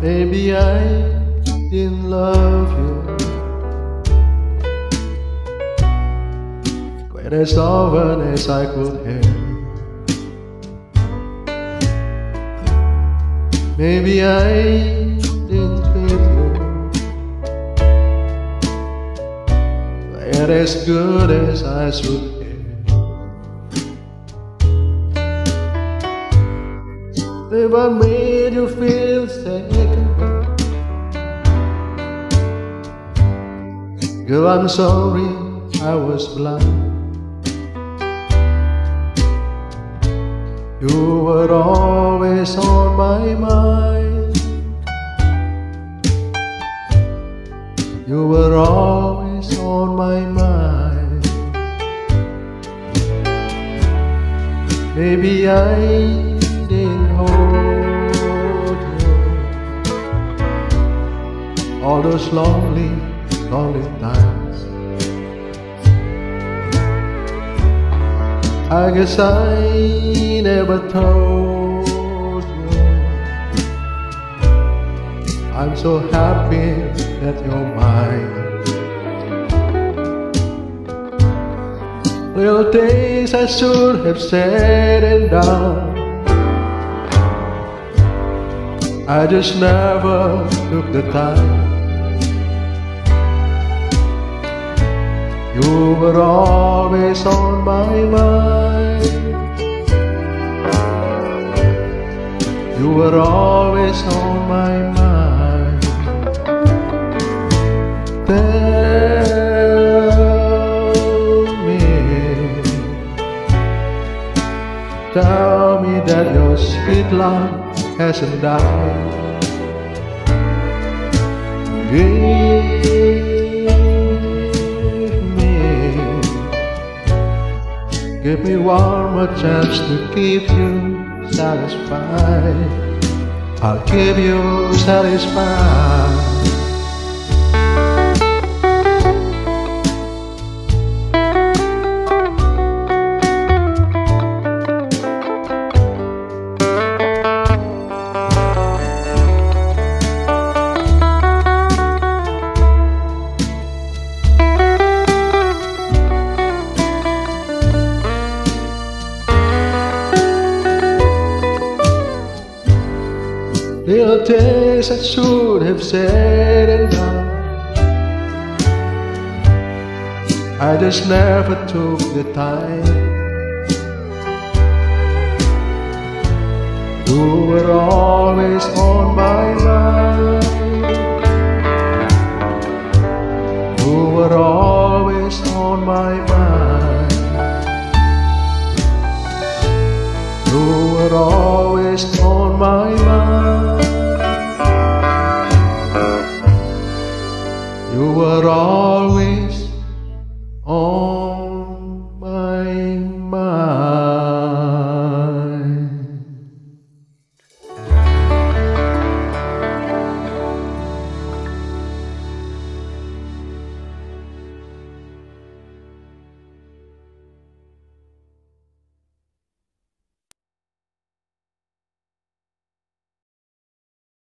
Maybe I didn't love you quite as often as I could have. Maybe I didn't treat you quite as good as I should have. If I made you feel second, girl, I'm sorry I was blind. You were always on my mind. You were always on my mind. Maybe I didn't hold you all those lonely, lonely times. I guess I never told you I'm so happy that you're mine. Little things I should have said and done, I just never took the time. You were always on my mind. You were always on my mind. Tell me that your sweet love hasn't died. Give me one more chance to keep you satisfied. I'll keep you satisfied. Little things I should have said and done, I just never took the time. You were always